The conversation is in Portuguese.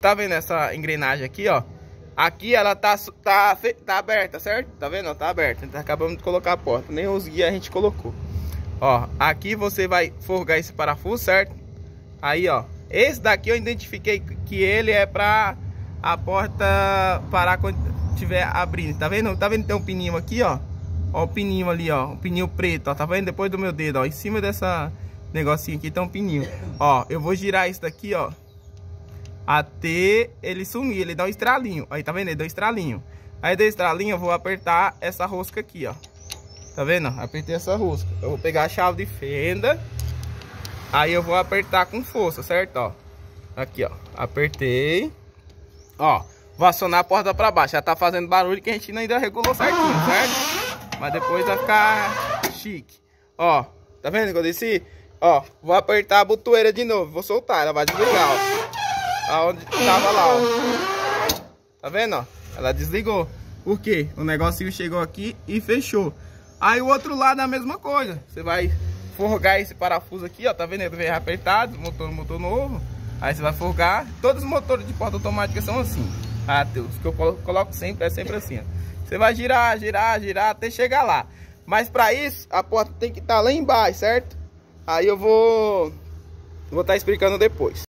tá vendo essa engrenagem aqui, ó? Aqui ela tá aberta, certo? Tá vendo? Tá aberta. Então acabamos de colocar a porta. Nem os guias a gente colocou. Ó, aqui você vai forgar esse parafuso, certo? Aí, ó. Esse daqui eu identifiquei que ele é pra a porta parar quando estiver abrindo. Tá vendo? Tá vendo que tem um pininho aqui, ó? Ó o pininho ali, ó. Um pininho preto, ó. Tá vendo? Depois do meu dedo, ó. Em cima dessa negocinho aqui tem um pininho. Ó, eu vou girar isso daqui, ó, até ele sumir, ele dá um estralinho. Aí, tá vendo? Ele dá um estralinho. Aí, deu estralinho, eu vou apertar essa rosca aqui, ó. Tá vendo? Apertei essa rosca. Eu vou pegar a chave de fenda. Aí, eu vou apertar com força, certo? Ó. Aqui, ó. Apertei. Ó. Vou acionar a porta pra baixo. Já tá fazendo barulho que a gente ainda regulou certinho, certo? Mas depois vai ficar chique. Ó. Tá vendo que eu desci? Ó. Vou apertar a botoeira de novo. Vou soltar. Ela vai desligar, ó. Aonde tava lá, ó. Tá vendo, ó? Ela desligou. Por quê? O negocinho chegou aqui e fechou. Aí o outro lado é a mesma coisa. Você vai forgar esse parafuso aqui, ó. Tá vendo? Ele veio apertado, motor novo. Aí você vai forgar. Todos os motores de porta automática são assim. Ah, Deus, que eu coloco sempre, é sempre assim, ó. Você vai girar, girar, girar até chegar lá. Mas pra isso, a porta tem que estar lá embaixo, certo? Aí eu vou estar explicando depois.